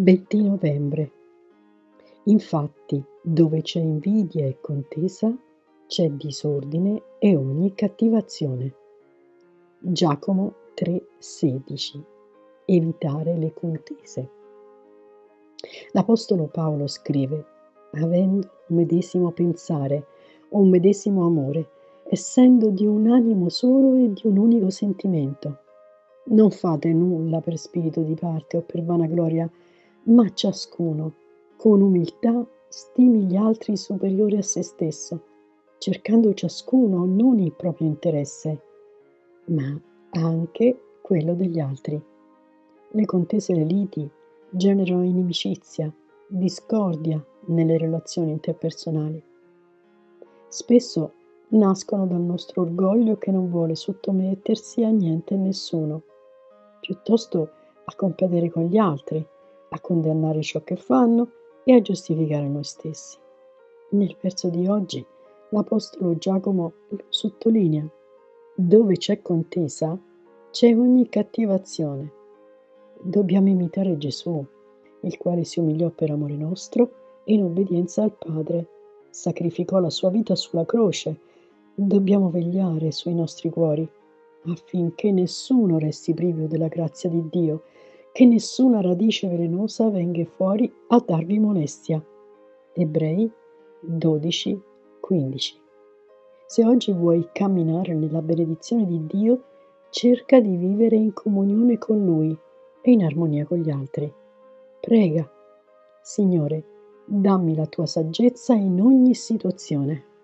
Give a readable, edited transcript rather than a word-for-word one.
20 novembre. Infatti, dove c'è invidia e contesa, c'è disordine e ogni cattiva azione. Giacomo 3,16. Evitare le contese. L'Apostolo Paolo scrive: avendo un medesimo pensare, un medesimo amore, essendo di un animo solo e di un unico sentimento. Non fate nulla per spirito di parte o per vanagloria, ma ciascuno, con umiltà, stimi gli altri superiori a se stesso, cercando ciascuno non il proprio interesse, ma anche quello degli altri. Le contese e le liti generano inimicizia, discordia nelle relazioni interpersonali. Spesso nascono dal nostro orgoglio che non vuole sottomettersi a niente e nessuno, piuttosto a competere con gli altri, a condannare ciò che fanno e a giustificare noi stessi. Nel verso di oggi l'Apostolo Giacomo lo sottolinea: dove c'è contesa, c'è ogni cattiva azione. Dobbiamo imitare Gesù, il quale si umiliò per amore nostro e in obbedienza al Padre sacrificò la sua vita sulla croce. Dobbiamo vegliare sui nostri cuori affinché nessuno resti privo della grazia di Dio, che nessuna radice velenosa venga fuori a darvi molestia. Ebrei 12:15. Se oggi vuoi camminare nella benedizione di Dio, cerca di vivere in comunione con Lui e in armonia con gli altri. Prega: Signore, dammi la tua saggezza in ogni situazione.